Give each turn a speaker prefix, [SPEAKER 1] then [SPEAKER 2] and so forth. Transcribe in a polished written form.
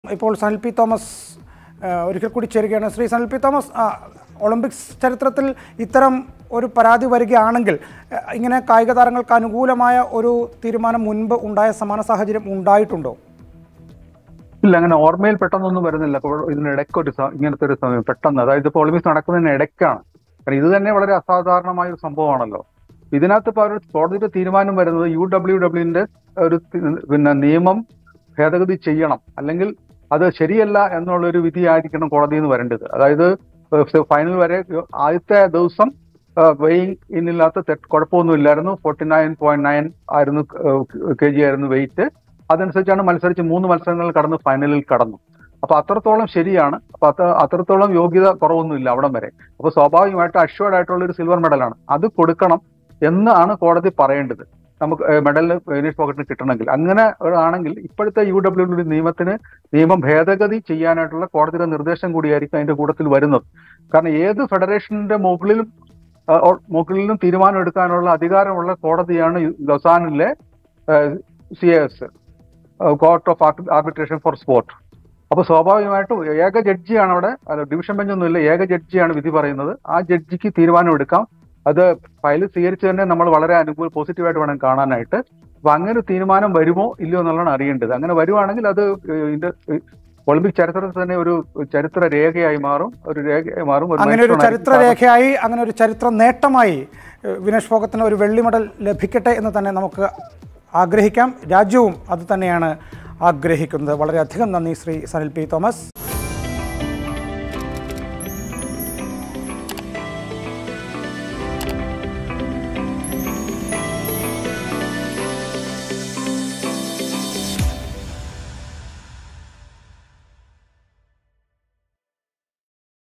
[SPEAKER 1] ഇപ്പോൾ Sanil P Thomas ഒരിക്കൽ കൂടി ചേരുകയാണ്. ശ്രീ സനിൽ പി തോമസ്, ഒളിമ്പിക്സ് ചരിത്രത്തിൽ ഇത്തരം ഒരു പരാതി വരികയാണെങ്കിൽ ഇങ്ങനെ കായിക താരങ്ങൾക്ക് അനുകൂലമായ ഒരു തീരുമാനം മുൻപ് ഉണ്ടായ സമാന സാഹചര്യം ഉണ്ടായിട്ടുണ്ടോ?
[SPEAKER 2] ഇല്ല, അങ്ങനെ ഓർമ്മയിൽ പെട്ടെന്നൊന്നും വരുന്നില്ല. ഇതിനിടയ്ക്ക് ഇങ്ങനത്തെ ഒരു സമയം പെട്ടെന്ന്, അതായത് ഇപ്പോൾ ഒളിമ്പിക്സ് നടക്കുന്നതിന് ഇടയ്ക്കാണ്. കാരണം ഇത് തന്നെ വളരെ അസാധാരണമായ ഒരു സംഭവമാണല്ലോ. ഇതിനകത്ത് ഇപ്പോൾ ഒരു കോടതിയുടെ തീരുമാനം വരുന്നത് UWWന്റെ ഒരു നിയമം ഭേദഗതി ചെയ്യണം, അല്ലെങ്കിൽ അത് ശരിയല്ല എന്നുള്ളൊരു വിധിയായിരിക്കണം കോടതിയിൽ നിന്ന് വരേണ്ടത്. അതായത് ഫൈനൽ വരെ ആദ്യത്തെ ദിവസം വെയിങ് ഇന്നില്ലാത്ത കുഴപ്പമൊന്നുമില്ലായിരുന്നു. 49.9 ആയിരുന്നു kg ആയിരുന്നു വെയിറ്റ്. അതനുസരിച്ചാണ് മത്സരിച്ച് 3 മത്സരങ്ങൾ കടന്ന് ഫൈനലിൽ കടന്നു. അപ്പൊ അത്രത്തോളം ശരിയാണ്. അപ്പൊ അത്രത്തോളം യോഗ്യത കുറവൊന്നുമില്ല അവിടം വരെ. അപ്പൊ സ്വാഭാവികമായിട്ട് അഷ്വേർഡ് ആയിട്ടുള്ള ഒരു സിൽവർ മെഡലാണ്, അത് കൊടുക്കണം എന്നാണ് കോടതി പറയേണ്ടത്. നമുക്ക് മെഡലിന് വിനേഷ് ഫോഗട്ടിന് കിട്ടണമെങ്കിൽ. അങ്ങനെ ആണെങ്കിൽ ഇപ്പോഴത്തെ UWW നിയമം ഭേദഗതി ചെയ്യാനായിട്ടുള്ള കോടതിയുടെ നിർദ്ദേശം കൂടിയായിരിക്കും അതിന്റെ കൂട്ടത്തിൽ വരുന്നത്. കാരണം ഏത് ഫെഡറേഷന്റെ മുകളിലും തീരുമാനം എടുക്കാനുള്ള അധികാരമുള്ള കോടതിയാണ് ലൊസാനിലെ CAS, court of arbitration for sport. അപ്പൊ സ്വാഭാവികമായിട്ടും ഏക ജഡ്ജിയാണ് അവിടെ, ഡിവിഷൻ ബെഞ്ചൊന്നുമില്ല, ഏക ജഡ്ജിയാണ് വിധി പറയുന്നത്. ആ ജഡ്ജിക്ക് തീരുമാനം എടുക്കാം. അത് ഫയൽ സ്വീകരിച്ച് തന്നെ നമ്മൾ വളരെ പോസിറ്റീവായിട്ട് വേണം കാണാനായിട്ട്. അപ്പൊ അങ്ങനെ ഒരു തീരുമാനം വരുമോ ഇല്ലയോ എന്നുള്ളതാണ് അറിയേണ്ടത്. അങ്ങനെ വരുവാണെങ്കിൽ അത് ഒളിമ്പിക് ചരിത്രത്തിൽ തന്നെ ഒരു ചരിത്ര രേഖയായി മാറും.
[SPEAKER 1] അങ്ങനെ ഒരു ചരിത്ര രേഖയായി, അങ്ങനെ ഒരു ചരിത്ര നേട്ടമായി വിനേഷ് ഫോഗത്തിന് ഒരു വെള്ളി മെഡൽ ലഭിക്കട്ടെ എന്ന് തന്നെ നമുക്ക് ആഗ്രഹിക്കാം. രാജ്യവും അത് തന്നെയാണ് ആഗ്രഹിക്കുന്നത്. വളരെയധികം നന്ദി ശ്രീ സനിൽ പി തോമസ്.